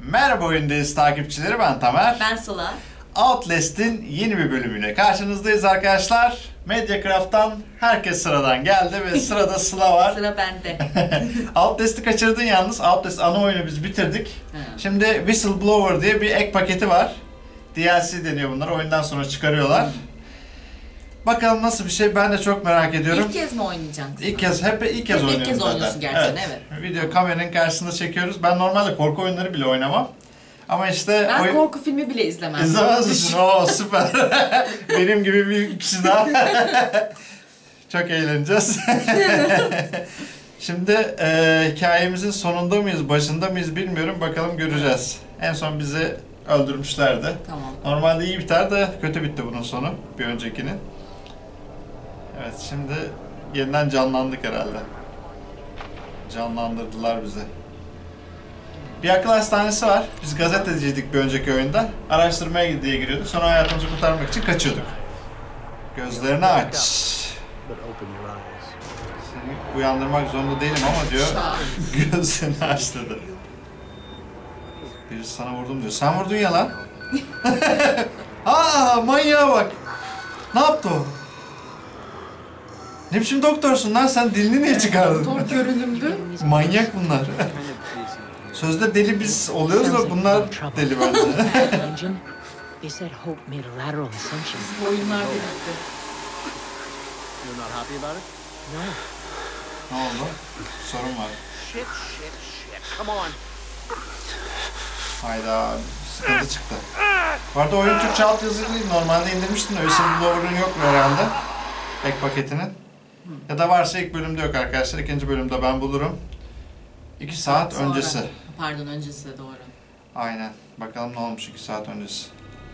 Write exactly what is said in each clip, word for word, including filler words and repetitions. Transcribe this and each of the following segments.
Merhaba Oyundayız takipçileri, ben Tamer. Ben Sıla. Outlast'in yeni bir bölümüyle karşınızdayız arkadaşlar. Mediacraft'tan herkes sıradan geldi ve sırada Sıla var. Sıra bende. Outlast'ı kaçırdın yalnız. Outlast ana oyunu biz bitirdik. Ha. Şimdi Whistleblower diye bir ek paketi var. D L C deniyor bunlar. Oyundan sonra çıkarıyorlar. Hmm. Bakalım nasıl bir şey, ben de çok merak ediyorum. İlk kez mi oynayacaksın? İlk kez, hep ilk kez hep oynuyorum ilk kez zaten. oynuyorsun gerçekten, evet. evet. Video kameranın karşısında çekiyoruz. Ben normalde korku oyunları bile oynamam. Ama işte... Ben oyun... korku filmi bile izlemem. İzlemez misin? Oo süper. Benim gibi bir kişi daha. Çok eğleneceğiz. Şimdi e, hikayemizin sonunda mıyız, başında mıyız bilmiyorum. Bakalım göreceğiz. En son bizi öldürmüşlerdi. Tamam. Normalde iyi biter de kötü bitti bunun sonu. Bir öncekinin. Evet, şimdi yeniden canlandık herhalde. Canlandırdılar bizi. Bir akıl hastanesi var. Biz gazeteciydik bir önceki oyunda. Araştırmaya diye giriyorduk. Sonra hayatımızı kurtarmak için kaçıyorduk. Gözlerini aç. Seni uyandırmak zorunda değilim ama diyor. Gözlerini aç dedi. Birisi sana vurdum diyor. Sen vurdun ya lan. Aa, manyağa bak. Ne yaptı o? Ne biçim doktorsun lan, sen dilini niye çıkardın? Doktor görünümlü. Manyak bunlar. Sözde deli biz oluyoruz da bunlar deli bence. Bu oyunlar birlikte. Ne oldu? Sorun var. Hayda, sıkıntı çıktı. Bu arada oyun Türkçe alt yazılı değil. Normalde indirmiştim de Whistleblower'ın yok mu herhalde? Ek paketinin. Ya da varsa ilk bölümde yok arkadaşlar. İkinci bölümde ben bulurum. iki saat Sonra. öncesi. Pardon, öncesi doğru. Aynen. Bakalım ne olmuş iki saat öncesi.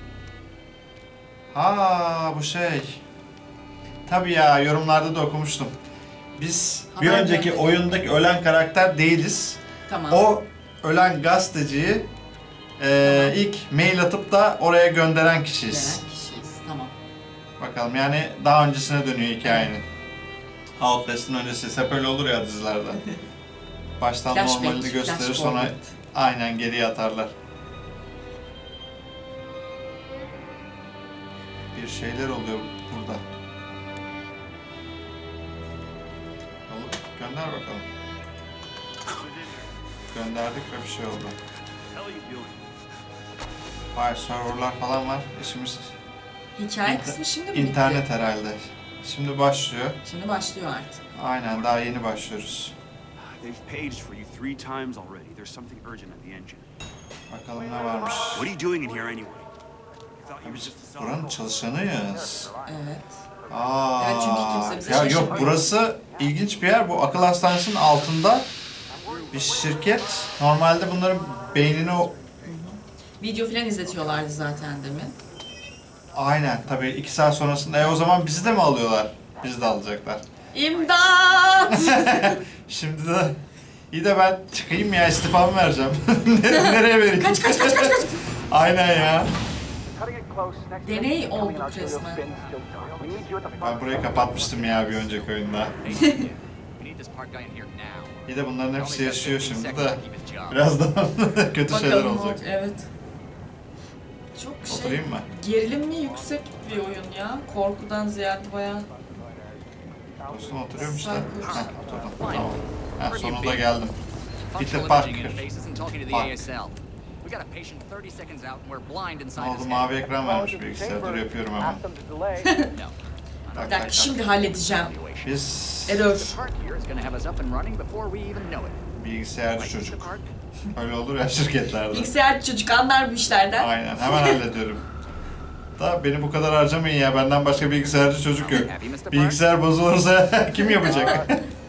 Ha bu şey. Tabii ya, yorumlarda da okumuştum. Biz Haber bir önceki geldi. Oyundaki ölen karakter değiliz. Tamam. O ölen gazeteciyi e, tamam. ilk mail atıp da oraya gönderen kişiyiz. Gönderen kişiyiz. Tamam. Bakalım, yani daha öncesine dönüyor hikayenin. Outlast'ın öncesi. Hep öyle olur ya dizilerde. Baştan Flashback, normalini gösterir, flash sonra forward. aynen geriye atarlar. Bir şeyler oluyor burada. Alıp gönder bakalım. Gönderdik ve bir şey oldu. Vay, serverlar falan var. İşimiz... Hikaye İnter kısmı şimdi mi İnternet bitti? herhalde. Şimdi başlıyor. Şimdi başlıyor artık. Aynen, daha yeni başlıyoruz. They've paged for you three times already. There's something urgent at the engine. Bakalım ne varmış. What are you doing in here anyway? Biz buranın çalışanıyız. Evet. Aa, Evet, çünkü kimse bize ya yok, şaşırmıyor. burası ilginç bir yer. Bu akıl hastanesinin altında bir şirket. Normalde bunların beynini o... Video falan izletiyorlardı zaten demin. Aynen, tabii iki saat sonrasında. E o zaman bizi de mi alıyorlar? Bizi de alacaklar. İmdat! Şimdi de iyi de ben çıkayım ya, istifamı vereceğim. Nereye vereyim? Kaç kaç kaç kaç kaç! Aynen ya. Deney olduk resmen. Ben burayı kapatmıştım ya bir önceki oyunda. İyi de bunların hepsi yaşıyor şimdi de. Birazdan kötü Bakalım şeyler ne olacak. olacak. Evet. Çok şey, Oturayım mı? gerilim mi yüksek bir oyun ya. Korkudan ziyade bayağı. Dostum oturuyorum işte. Heh, oturdum. Tamam. Heh, sonunda geldim. Peter Parker. Ne oldu, mavi ekran vermiş bilgisayar. Dur, yapıyorum hemen. Bir dakika, şimdi halledeceğim. Biz Error. bilgisayarcı çocuk. Öyle olur ya şirketlerde. Bilgisayar çocuk anlar bu işlerden. Aynen, hemen hallediyorum. Da beni bu kadar harcamayın ya, benden başka bilgisayarcı çocuk yok. Bilgisayar bozulursa kim yapacak?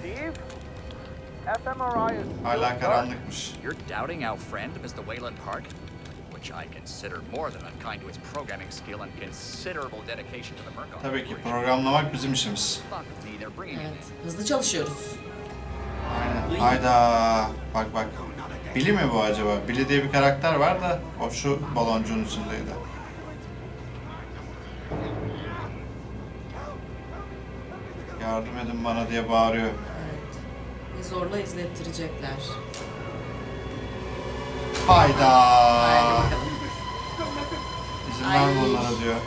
Hala karanlıkmış. Tabii ki programlamak bizim işimiz. Evet, hızlı çalışıyoruz. Aynen. Hayda. Bak bak. Billy mi bu acaba? Billy diye bir karakter var da o şu baloncuğun içindeydi. Yardım edin bana diye bağırıyor. Evet. Ve zorla izlettirecekler. Hayda. Haydi bakalım. İzin Ay. verme onlara diyor.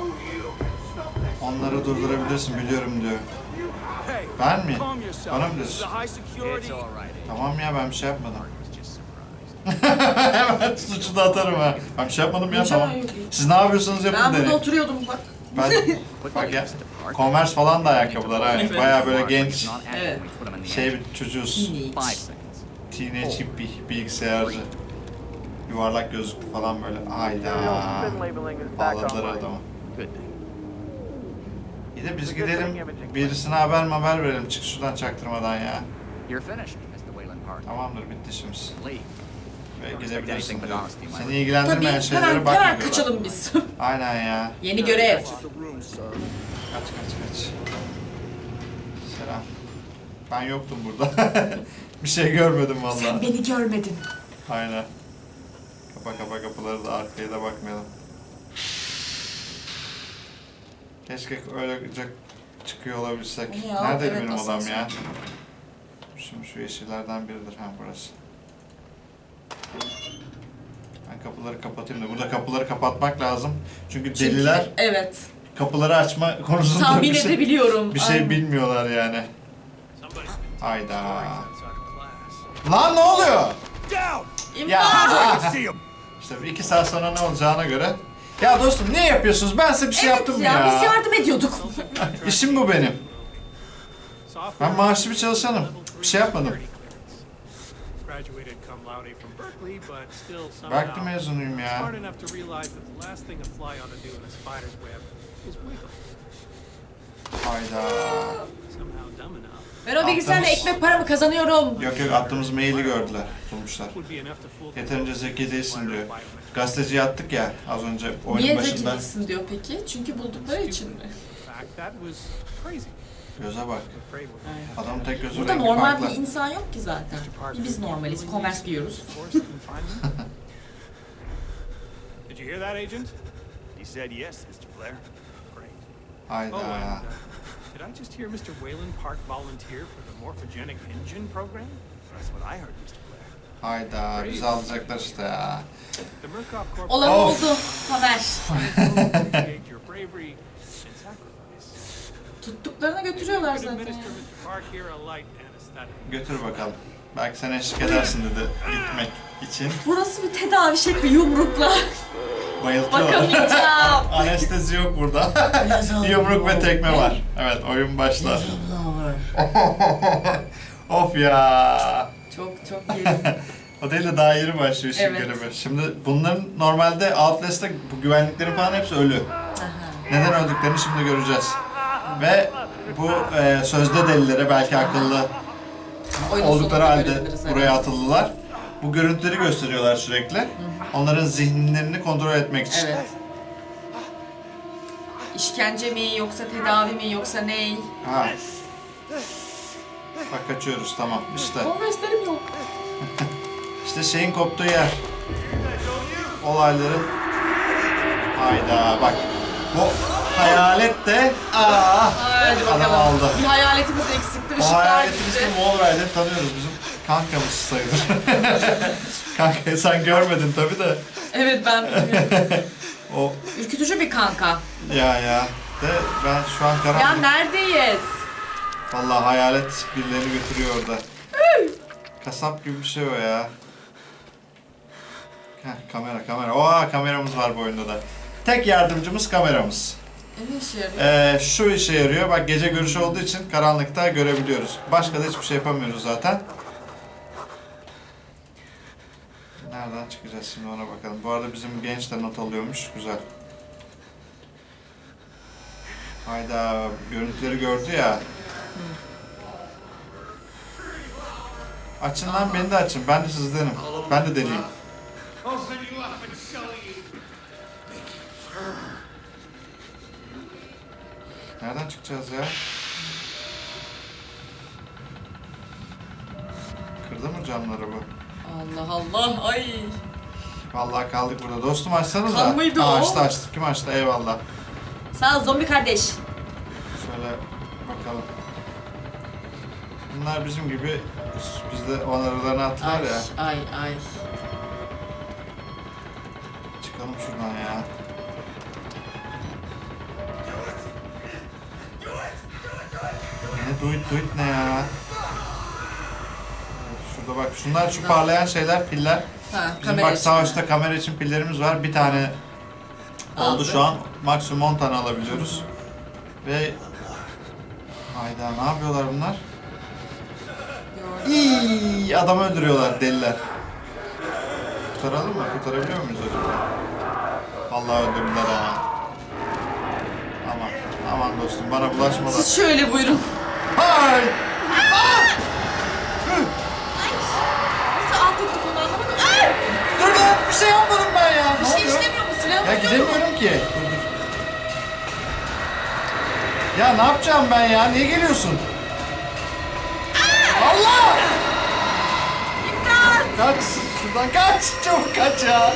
Onları durdurabilirsin biliyorum diyor. Hey, Ben mi? calm yourself. Bana mı This is diyorsun? a high security. Tamam ya ben bir şey yapmadım. Was just surprised. Hemen suçu da atarım ha. Ben bir şey yapmadım ya Hocam, tamam. yok. Siz ne yapıyorsunuz yapın Ben burada derim. oturuyordum bak. Ben bak ya Converse falan da ayakkabılar ha. Evet. Baya böyle genç Evet. şey bir çocuğuz. Teenage. Teenage hippie bilgisayarcı. Yuvarlak gözlüklü falan böyle. Hayda. Bağladılar adamı. Bir de biz gidelim birisine haber haber verelim. Çık şuradan çaktırmadan ya. You're finished, mister Wayland Park. Tamamdır bitti işimiz. Leave. Ve gidebilirsin anything but diyor. honesty, Seni Tabii ilgilendirmeyen şeylere hemen, bakma hemen diyorlar. kaçalım biz. Aynen ya. Yeni görev. Kaç kaç kaç. Selam. Ben yoktum burada. Bir şey görmedim Sen vallahi. beni görmedin. Aynen. Kapa kapa kapıları da arkaya da bakmayalım. Keşke öylece çıkıyor olabilsek. Ya, Neredeydi evet, benim odam asansör. ya? Şimdi şu yeşillerden biridir ha burası. Ben kapıları kapatayım da. Burada kapıları kapatmak lazım. Çünkü Çünkü- deliler Evet. kapıları açma konusunda Tahmin bir şey, edebiliyorum. bir şey Aynen. bilmiyorlar yani. Somebody's Hayda. outside of class. Lan ne oluyor? Down! Ya I can see him. işte iki saat sonra ne olacağına göre. Ya dostum ne yapıyorsunuz? Ben size bir şey Evet yaptım ya, ya. biz yardım ediyorduk. İşim bu benim. Software Ben maaşlı bir çalışanım. Bir şey yapmadım. Graduated cum laude from Berkeley, but still Berkeley somehow mezunuyum ya. smart enough to realize that the last thing a fly ought to do in a spider's web is wiggle. Hayda. Somehow dumb enough Ben o bilgisayarla Attınız. ekmek paramı kazanıyorum. Yok yok attığımız maili gördüler. Bulmuşlar. would be enough to fool the Yeterince zeki değilsin diyor. biometric. Gazeteci attık ya az önce oyunun Niye başında. zeki değilsin diyor peki? Çünkü buldukları için mi? In fact, that was crazy. Göze bak. Afraid we're going to Adamın tek gözü Burada rengi normal farklı. bir insan yok ki zaten. Biz normaliz, Converse giyiyoruz. force and find them. Did you hear that, Agent? He said yes, Mister Blair. Great. Hayda. Oh, and uh, did I just hear Mister Wayland Park volunteer for the morphogenic engine program? That's what I heard, Mister Blair. Hayda. Bizi alacaklar işte ya. The Murkoff Corporation Olan Of. oldu. Haber. appreciate your bravery and sacrifice. Tuttuklarına götürüyorlar Could zaten. administer Mister Park here a light anesthetic. Götür bakalım. Belki sen eşlik edersin dedi gitmek için. Burası bir tedavi şekli yumrukla. Bayıltıyorlar. Bakamayacağım. Anestezi yok burada. Yumruk ve tekme var. Evet oyun başlar. Of ya. Çok çok iyi. O değil de daha yeni başlıyor işin Evet. garibi. Şimdi bunların normalde Outlast'ta bu güvenliklerin falan hepsi ölü. Neden öldüklerini şimdi göreceğiz. Ve bu e, sözde delilere belki akıllı Oyunun oldukları sonunda halde görebiliriz, evet. buraya atıldılar. Bu görüntüleri gösteriyorlar sürekli. Onların zihinlerini kontrol etmek için. Evet. İşkence mi yoksa tedavi mi yoksa ney? Ha. Bak kaçıyoruz tamam işte. Converse'lerim yok. İşte şeyin koptuğu yer. Olayların. Hayda bak. Bu hayalet de aa, Hadi adam bakalım. aldı. Bir hayaletimiz eksikti. O Işıklar hayaletimiz de gitti. Wallrider'ı tanıyoruz bizim kankamız sayılır. Kankayı sen görmedin tabi de. Evet ben O ürkütücü bir kanka. ya ya. De ben şu an Ya karanlık. neredeyiz? Vallahi hayalet birilerini götürüyor orada. Kasap gibi bir şey o ya. Heh, kamera kamera. Oha kameramız var bu oyunda da. Tek yardımcımız kameramız. Ne işe yarıyor? Ee, şu işe yarıyor. Bak gece görüşü olduğu için karanlıkta görebiliyoruz. Başka da hiçbir şey yapamıyoruz zaten. Nereden çıkacağız şimdi ona bakalım. Bu arada bizim genç de not alıyormuş. Güzel. Hayda görüntüleri gördü ya. Açın lan beni de açın. Ben de sizdenim. Ben de deliyim. Nereden çıkacağız ya? Kırdı mı camları bu? Allah Allah ay. Vallahi kaldık burada. Dostum açsanıza. Kal mıydı Aa, o? açtı açtı. Kim açtı? Eyvallah. Sağ ol zombi kardeş. Şöyle bakalım. Bunlar bizim gibi bizde onarılarını attılar Ay ya. ay ay. Çıkalım şuradan ya. Ne do it do it ne ya? Şurada bak şunlar şu parlayan şeyler piller. Ha, Bizim kamera bak sağ için. üstte kamera için pillerimiz var. Bir tane oldu Aldı. şu an. Maksimum on tane alabiliyoruz. Ve hayda ne yapıyorlar bunlar? Gördüm. İyi adamı öldürüyorlar deliler. Kurtaralım mı? Kurtarabiliyor muyuz acaba? Vallahi öldürdüler ha. Aman, aman dostum bana bulaşmadan. Siz şöyle buyurun. Hay! Nasıl alt ettik onu anlamadım. Ay! Dur lan bir şey yapmadım ben ya. Bir Ne şey oluyor? işlemiyor mu? Silahımız Ya yok mu? gidemiyorum ki. Dur dur. Ya ne yapacağım ben ya? Niye geliyorsun? Allah! İmdat! Kaç! Şuradan kaç! Çabuk kaç ya!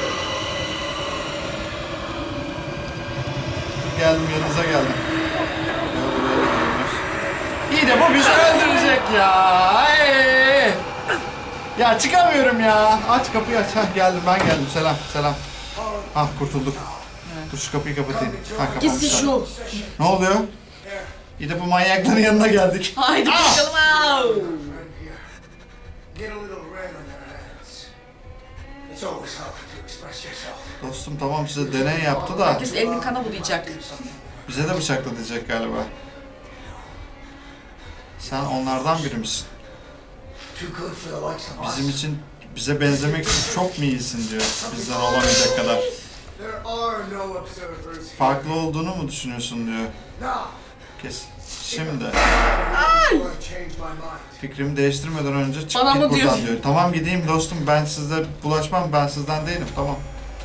Dur geldim yanınıza geldim. Ya buraya da geliyoruz. İyi de bu bizi öldürecek ya. Ay! Ya çıkamıyorum ya. Aç kapıyı aç. Hah geldim ben geldim. Selam selam. Hah kurtulduk. Dur şu kapıyı kapatayım. Ha, Gitsin kapanmış. şu. Ne oluyor? İyi de bu manyakların yanına geldik. Haydi bakalım. Au! Get a little red on your hands. It's always helpful to express yourself. Dostum tamam size deney yaptı da Herkes elini kana bulayacak. bize de bıçakla diyecek galiba. Sen onlardan biri misin? Too good for the likes of us. Bizim için bize benzemek için çok mu iyisin diyor. Bizden olamayacak kadar. There are no observers here. Farklı olduğunu mu düşünüyorsun diyor. Now, Kes. Şimdi before I change my mind. fikrimi değiştirmeden önce çık Bana git mı buradan diyor? diyor. Tamam gideyim dostum ben sizle bulaşmam ben sizden değilim tamam.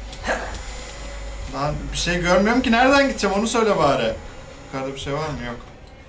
Lan bir şey görmüyorum ki nereden gideceğim onu söyle bari. Yukarıda bir şey var mı? Yok.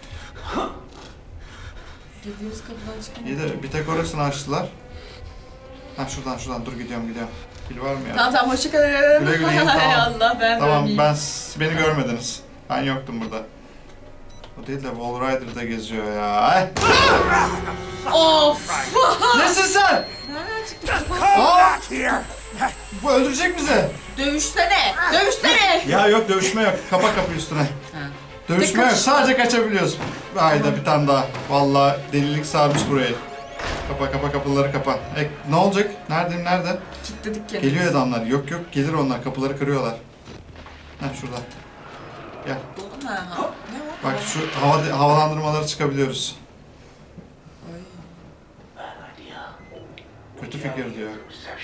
Girdiğimiz kapıdan çıkalım. İyi de bir tek orasını açtılar. Ha şuradan şuradan dur gidiyorum gidiyorum. Pil var mı ya? Tamam tamam hoşçakalın. Güle güle, tamam. Hay Allah ben Tamam ölmeyeyim. ben beni görmediniz. Ben yoktum burada. O değil de Wall Rider'da geziyor ya. Ay. Of! Nesin sen? Nereden çıktı? Aa! Bu öldürecek bizi. Dövüşsene! Dövüşsene! Ya yok dövüşme yok. Kapa kapı üstüne. Ha. Dövüşme Tek yok. kaç- Sadece kaçabiliyoruz. Hayda bir tane daha. Vallahi delilik sarmış burayı. Kapa kapa kapıları kapa. E, ne olacak? Neredeyim nerede? Kilitledik kendimizi. Geliyor adamlar. Yok yok gelir onlar. Kapıları kırıyorlar. Heh şurada. Gel. Buldum ha. ha. Ne o? Bak şu hava, havalandırmaları çıkabiliyoruz. Ay. Kötü fikir diyor.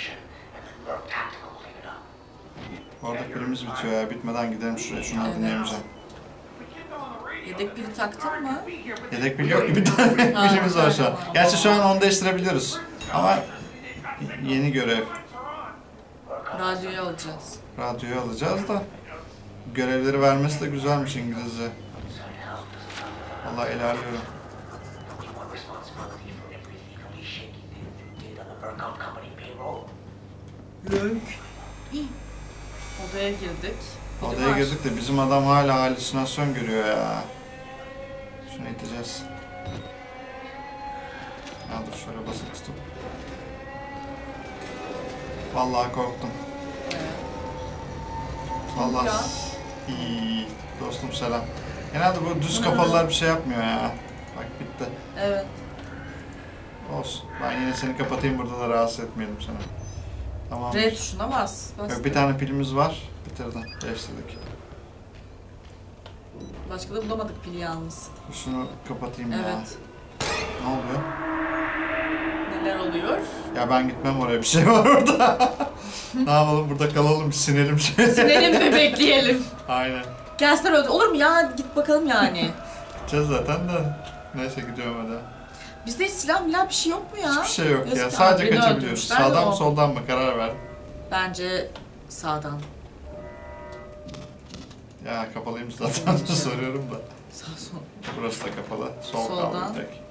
Orada pilimiz bitiyor ya. Bitmeden gidelim şuraya. Şunu Evet. dinleyemeyeceğim. Yedek pili taktın mı? Yedek pil yok ki bir tane Ha, pilimiz var şu an. tamam. Gerçi şu an onu değiştirebiliyoruz. Ama yeni görev. Radyoyu alacağız. Radyoyu alacağız da görevleri vermesi de güzelmiş İngilizce. Vallahi ilerliyorum. Lönk. Odaya girdik. Biri Odaya var. girdik de bizim adam hala halüsinasyon görüyor ya. Şunu iteceğiz. Ya dur şöyle basıp tutup. Vallahi korktum. Vallahi Ya. iyi. Dostum selam. Genelde bu düz kafalılar bir şey yapmıyor ya. Bak bitti. Evet. Olsun. Ben yine seni kapatayım burada da rahatsız etmeyelim seni. Tamam. R tuşuna bas. bas. Yok bir tane pilimiz var. Bitirdim. Değiştirdik. Başka da bulamadık pili yalnız. Şunu kapatayım ya. Evet. Ne oluyor? Neler oluyor? Ya ben gitmem oraya bir şey var orada. Ne yapalım burada kalalım sinelim şöyle. Sinelim mi bekleyelim? Aynen. Gelsinler öyle. Olur mu ya? Git bakalım yani. Gideceğiz zaten de. Neyse gidiyorum hadi. Bizde hiç silah milah bir şey yok mu ya? Hiçbir şey yok ya. Yazık Sadece abi, beni kaçabiliyoruz. öldürmüşler de Sağdan o. mı soldan mı karar ver. Bence sağdan. Ya kapalıyım zaten soruyorum da. Sağ sol. Burası da kapalı. Sol Soldan. kaldı bir tek.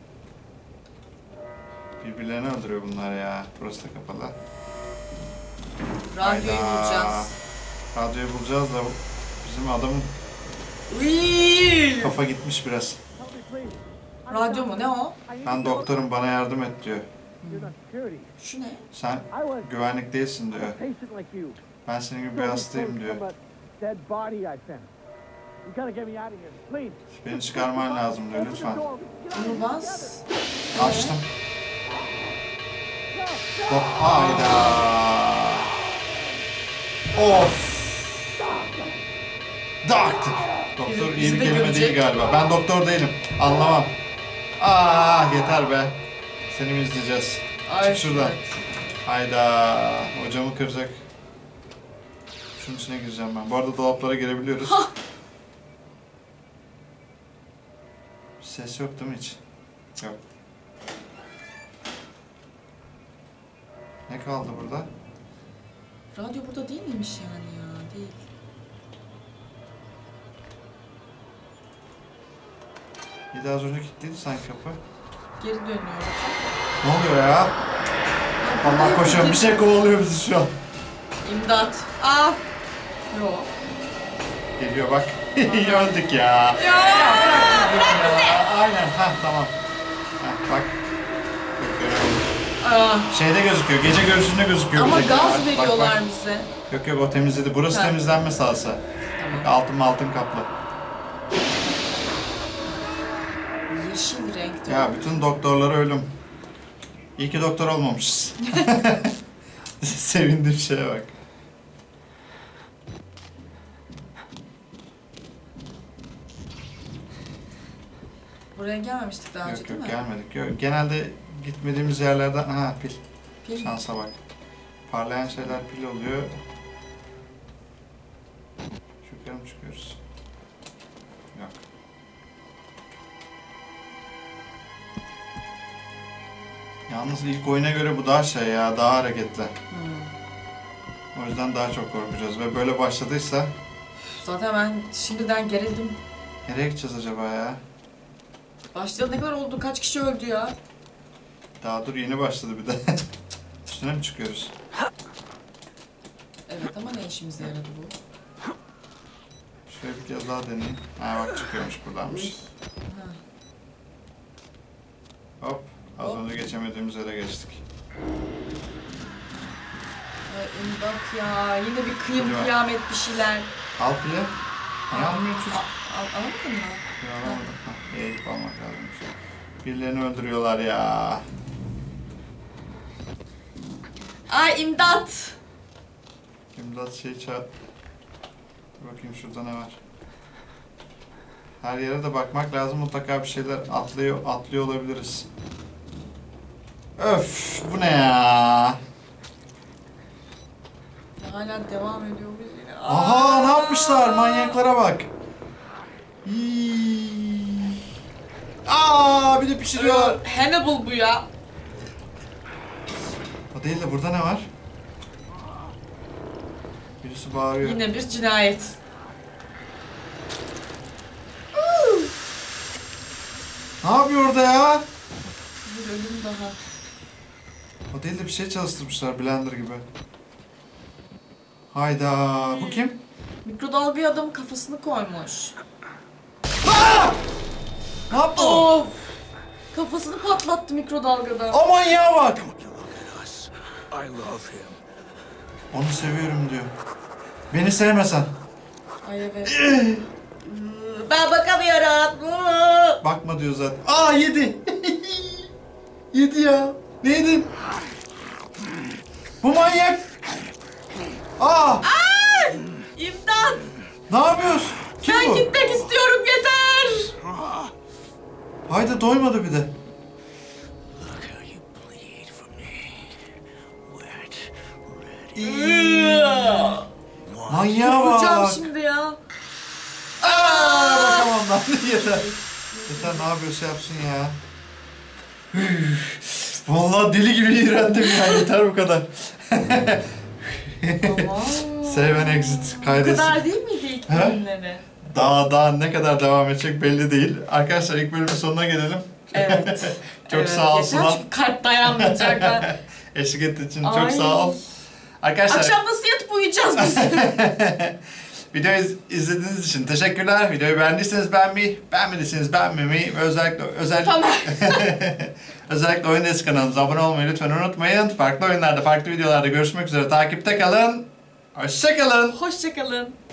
Birbirlerini öldürüyor bunlar ya. Burası da kapalı. Radyoyu Hayda. bulacağız. Radyoyu bulacağız da bizim adamın Uyyy! kafa gitmiş biraz. Radyo mu? Ne o? Ben doktorum bana yardım et diyor. Şu ne? Sen güvenlik değilsin diyor. Ben senin gibi bir hastayım diyor. Dead body I found. You gotta get me out of here, please. Beni çıkarman lazım diyor lütfen. Bunu bas. Açtım. Hop, hayda. Of. Doktor. Doktor iyi bir kelime değil galiba. Ben doktor değilim. Anlamam. Aa yeter be. Seni mi izleyeceğiz? Ay, Çık şuradan. evet. Hayda. Hocamı kıracak. Şunun içine gireceğim ben. Bu arada dolaplara girebiliyoruz. Ses yok değil mi hiç? Yok. Ne kaldı burada? Radyo burada değil miymiş yani ya? Değil. Bir daha az önce kilitliydi sanki kapı. Geri dönüyoruz. Ne oluyor ya? Allah koşuyorum. Bir şey kovalıyor bizi şu an. İmdat. Aa. Yok. Geliyor bak. Öldük ya. Ya. Aynen. Ha tamam. Heh, bak. Aa. Şeyde gözüküyor. Gece görüşünde gözüküyor. Ama bir tek. gaz Bak, bak, veriyorlar bak. bize. Yok yok o temizledi. Burası Ha. temizlenme sahası. Bak, altın altın kaplı. Yeşil renkte. Ya bütün doktorlara ölüm. İyi ki doktor olmamışız. Sevindiğim şeye bak. Buraya gelmemiştik daha önce Yok değil yok mi? gelmedik. Yok, genelde gitmediğimiz yerlerden... Ha pil. Pil. Şansa bak. Parlayan şeyler pil oluyor. Yukarı mı çıkıyoruz? Yok. Yalnız ilk oyuna göre bu daha şey ya, daha hareketli. Hmm. O yüzden daha çok korkacağız ve böyle başladıysa... Zaten ben şimdiden gerildim. Nereye gideceğiz acaba ya? Başladı ne kadar oldu? Kaç kişi öldü ya? Daha dur yeni başladı bir de. Üstüne mi çıkıyoruz? Evet ama ne işimize yaradı bu? Şöyle bir kez daha deneyeyim. Ha bak çıkıyormuş buradanmış. Hop. Az önce geçemediğimiz yere geçtik. Ay imdat ya. Yine bir kıyım Hadi bak. kıyamet bir şeyler. Al pili. Niye almıyor çocuk? Al, alamadın mı? Ya alamadım. Hah, eğilip almak lazımmış. Birilerini öldürüyorlar ya. Ay imdat. İmdat şey çağır. Dur bakayım şurada ne var. Her yere de bakmak lazım. Mutlaka bir şeyler atlıyor, atlıyor olabiliriz. Öf, bu ne ya? Hala devam ediyor bu yine. Aha, ne yapmışlar? Manyaklara bak. Hii. Aa, bir de pişiriyorlar. Hannibal bu ya. O değil de burada ne var? Birisi bağırıyor. Yine bir cinayet. Ne yapıyor orada ya? Bir ölüm daha. O değil de bir şey çalıştırmışlar blender gibi. Hayda, bu kim? Mikrodalgaya adamın kafasını koymuş. Ne yaptı o? Of! Kafasını patlattı mikrodalgada. Aman ya bak! I love him. Onu seviyorum diyor. Beni sevmesen. Ay evet. Ben bakamıyorum. Bakma diyor zaten. Aa yedi. Yedi ya. Ne yedin? Bu manyak. Aa! İmdat! Ne yapıyorsun? Kim Ben bu? gitmek istiyorum yeter! Hayda doymadı bir de. Look how you bleed for me. Wet, ready. Manyağa Kusacağım bak. şimdi ya. Aa, bakamam lan. Yeter. Yeter ne yapıyorsa yapsın ya. Üf, vallahi deli gibi iğrendim ya. Yeter bu kadar. Tamam. Save and exit Bu kaydetsin. kadar değil miydi ilk He? bölümleri? Daha daha ne kadar devam edecek belli değil. Arkadaşlar ilk bölümün sonuna gelelim. Evet. Çok Evet, sağ ol yeter Sıla. çünkü kalp dayanmayacak ben. Eşlik ettiğin için Ay. çok sağ ol. Arkadaşlar Akşam nasıl yatıp uyuyacağız biz? videoyu iz- izlediğiniz için teşekkürler. Videoyu beğendiyseniz beğenmeyi, beğenmediyseniz beğenmemeyi ve özellikle özellikle Tamam. özellikle Oyun Desi kanalımıza abone olmayı lütfen unutmayın. Farklı oyunlarda, farklı videolarda görüşmek üzere. Takipte kalın. Hoşçakalın. Hoşçakalın.